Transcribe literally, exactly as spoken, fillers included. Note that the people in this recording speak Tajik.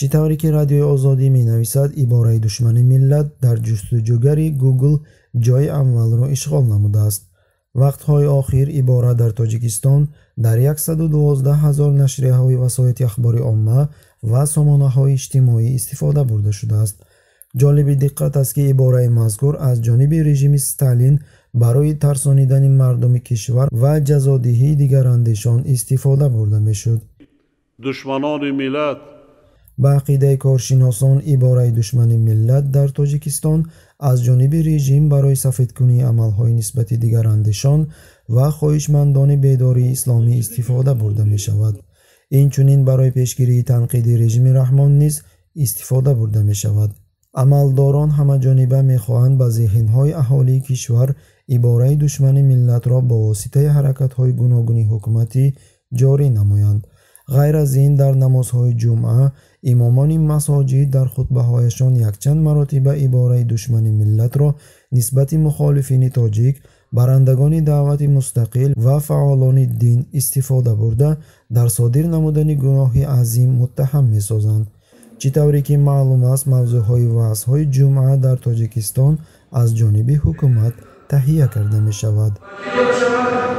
чӣ тавре ки радиои озодӣ менависад ибораи душмани миллат дар ҷустуҷӯгари Google ҷойи аввалро ишғол намудааст. вақтҳои охир ибора дар Тоҷикистон дар яксаду дувоздаҳ ҳазор нашрияҳои васоити ахбори омма ва сомонаҳои иҷтимоӣ истифода бурда шудааст. ҷолиби диққат аст ки ибораи мазкур аз ҷониби режими Сталин барои тарсонидани мардуми кишвар ва ҷазодиҳии дигарандешон истифода бурда мешуд. душманони миллат. ба ақидаи коршиносон ибораи душмани миллат дар Тоҷикистон аз ҷониби режим барои сафедкунии амалҳои нисбати дигарандешон ва хоҳишмандони бедории исломӣ истифода бурда мешавад. инчунин барои пешгирии танқиди режими Раҳмон низ истифода бурда мешавад. амалдорон ҳамаҷониба мехоҳанд ба зеҳнҳои аҳолии кишвар ибораи душмани миллатро бо воситаи ҳаракатҳои гуногуни ҳукуматӣ ҷорӣ намоянд. ғайр аз ин, дар намозҳои ҷумъа имомони масоҷид дар хутбаҳояшон якчанд маротиба ибораи душмани миллатро нисбати мухолифини тоҷик, барандагони даъвати мустақил ва фаъолони дин истифода бурда дар содир намудани гуноҳи азим муттаҳам месозанд. чӣ тавре ки маълум аст, мавзӯъҳои ваъзҳои ҷумъа дар Тоҷикистон аз ҷониби ҳукумат таҳия карда мешавад.